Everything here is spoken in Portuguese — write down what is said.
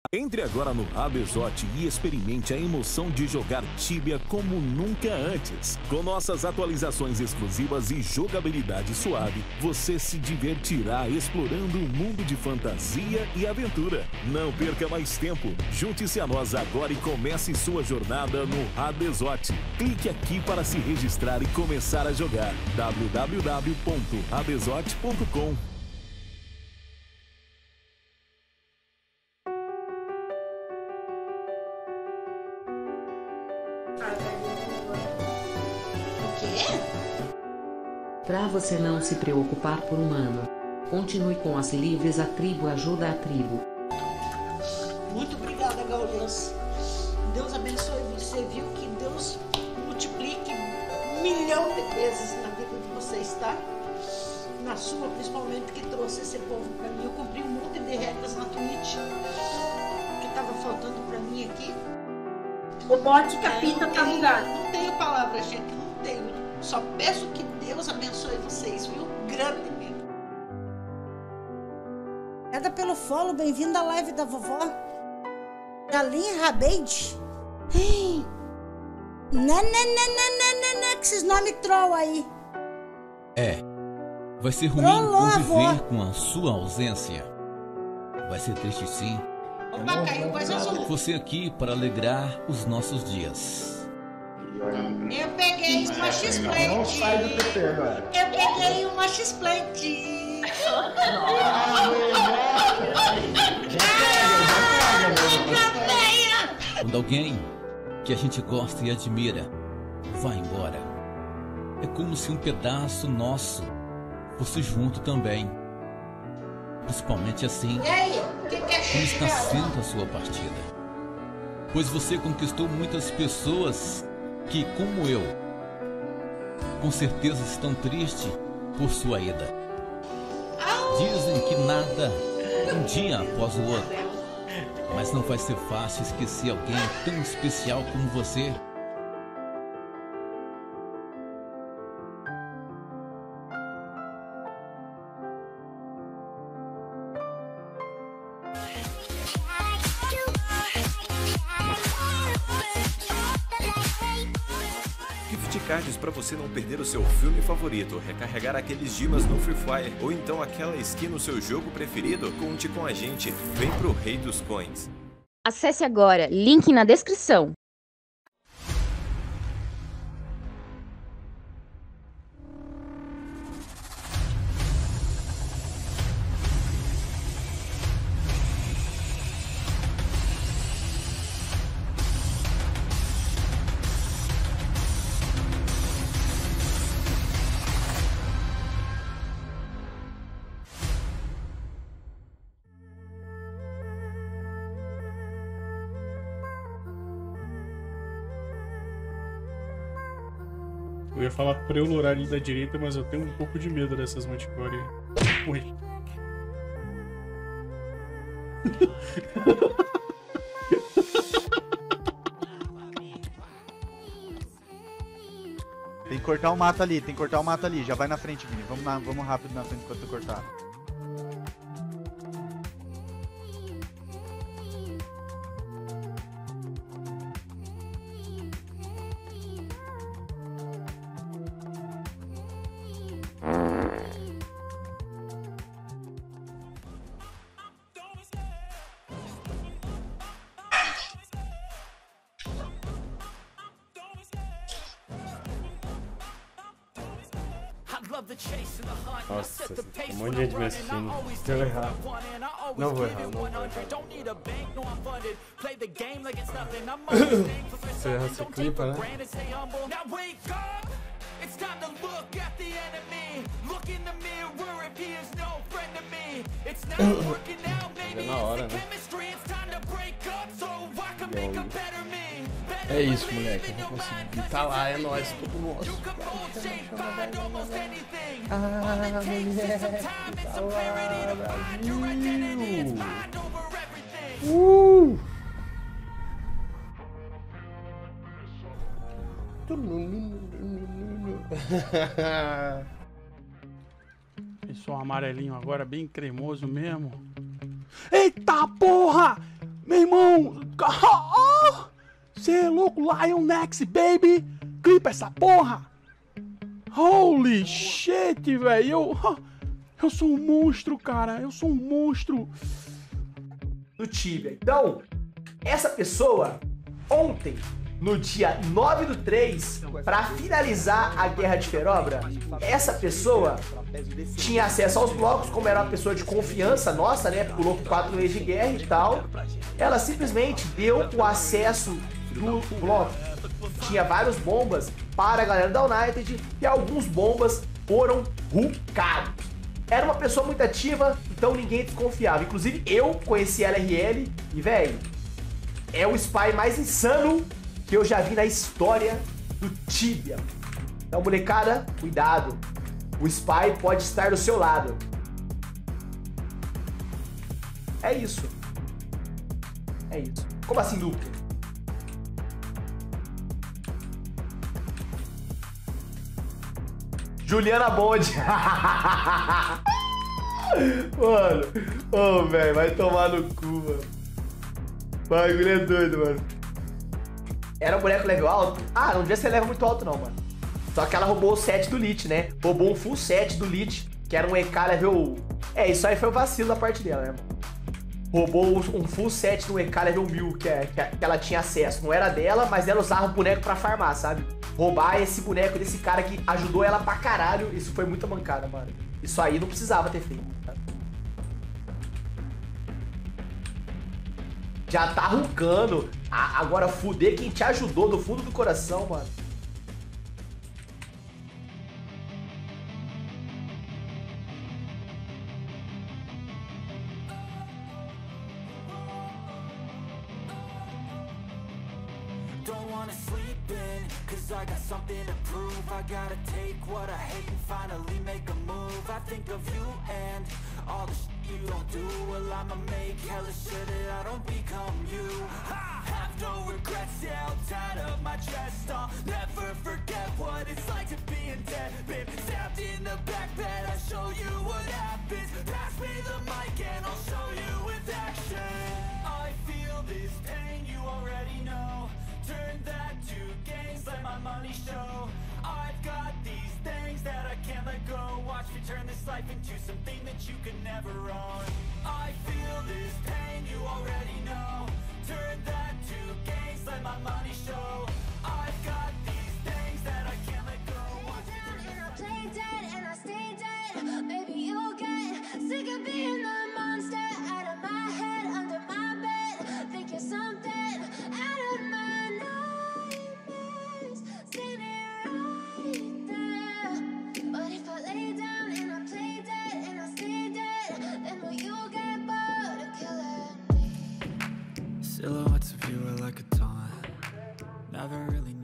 Entre agora no Rabezote e experimente a emoção de jogar Tibia como nunca antes. Com nossas atualizações exclusivas e jogabilidade suave, você se divertirá explorando um mundo de fantasia e aventura. Não perca mais tempo. Junte-se a nós agora e comece sua jornada no Rabezote. Clique aqui para se registrar e começar a jogar. www.rabezote.com. Para você não se preocupar por um ano, continue com as livres, a tribo ajuda a tribo. Muito obrigada, Gaules. Deus abençoe você, viu? Que Deus multiplique 1 milhão de vezes na vida de vocês, tá? Na sua, principalmente, que trouxe esse povo pra mim. Eu cumpri um monte de regras na Twitch que tava faltando pra mim aqui. O bote capita tá bugado. Não tenho palavras, gente, não tenho. Só peço que Deus abençoe vocês, viu? Grandemente. Obrigada pelo follow, bem-vindo à live da vovó. Galinha Rabeide. Né, que esses nomes troll aí. Vai ser ruim Trollou, conviver avó. com a sua ausência. Vai ser triste sim. Opa, caiu coisa azul. Você aqui para alegrar os nossos dias. Eu peguei uma X-Plate. Não sai do PC agora. Eu peguei uma X-Plate. Quando alguém que a gente gosta e admira vai embora, é como se um pedaço nosso fosse junto também. Principalmente assim, E aí, o que é como está X-Plate? sendo a sua partida. Pois você conquistou muitas pessoas que, como eu, com certeza estão tristes por sua ida. Dizem que nada um dia após o outro, mas não vai ser fácil esquecer alguém tão especial como você. Gift cards para você não perder o seu filme favorito, recarregar aqueles dimas no Free Fire ou então aquela skin no seu jogo preferido? Conte com a gente, vem pro Rei dos Coins. Acesse agora, link na descrição. Eu ia falar pra eu lurar ali da direita, mas eu tenho um pouco de medo dessas manticore. Ui. Tem que cortar o mato ali, tem que cortar o mato ali. Já vai na frente, Vini. Vamos rápido na frente enquanto eu cortar. Nossa, tem um monte de gente me assistindo. Se eu errar. Não vou errar, não vou errar. Se eu errar, você clipa, né? É na hora, né? É isso, moleque. Eu vou conseguir. Tá lá, é nóis, todo nosso. Ah, moleque. Tá lá, Brasil. Esse som amarelinho agora, bem cremoso mesmo. Eita porra! Meu irmão! Cê é louco, Lion Next, baby! Clipa essa porra! Holy shit, velho! Eu sou um monstro, cara! Eu sou um monstro! Do Tibia. Então, essa pessoa, ontem, no dia 9/3, para finalizar a Guerra de Ferobra, essa pessoa tinha acesso aos blocos, como era uma pessoa de confiança nossa, né? Pulou com 4 leis de guerra e tal. Ela simplesmente deu o acesso do bloco. Tinha várias bombas para a galera da United e alguns bombas foram rucados. Era uma pessoa muito ativa, então ninguém desconfiava. Inclusive eu conheci a LRL e, velho, é o spy mais insano que eu já vi na história do Tibia. Então, molecada, cuidado. O spy pode estar do seu lado. É isso. É isso. Como assim, duplo? Juliana Bond. Mano. Ô, velho, vai tomar no cu, mano. O bagulho é doido, mano. Era um boneco level alto? Ah, não devia ser level muito alto, não, mano. Só que ela roubou o set do Lich, né? Roubou um full set do Lich, que era um EK level... É, isso aí foi um vacilo da parte dela, né, mano? Roubou um full set do EK level 1000 que ela tinha acesso. Não era dela, mas ela usava o boneco pra farmar, sabe? Roubar esse boneco desse cara que ajudou ela pra caralho. Isso foi muita mancada, mano. Isso aí não precisava ter feito, tá? Já tá roncando. Agora fuder quem te ajudou do fundo do coração, mano. Don't wanna sleep in, cause I got something to prove. I gotta take what I hate and finally make a move. I think of you and all the shit you don't do. Well, I'ma make hella sure that I don't become you. I have no regrets, yeah, I'll tie up my chest. I'll never forget what it's like to be in debt. Been stabbed in the back bed, I'll show you what happens. Pass me the mic and I'll show you with action. I feel this pain, you already know. Turn that to gains, let my money show. I've got these things that I can't let go. Watch me turn this life into something that you can never own. I feel this pain, you already know. Turn that to gains, let my money show. I've got these things that I can't let go. Watch me turn this life. Play dead and I stay dead. Maybe you'll get sick of being the monster out of my head, under my bed. Think you're something out of my nightmares. Standing right there. But if I lay down and I play dead and I stay dead, then will you get bored of killing me? Silhouettes of you are like a taunt. Never really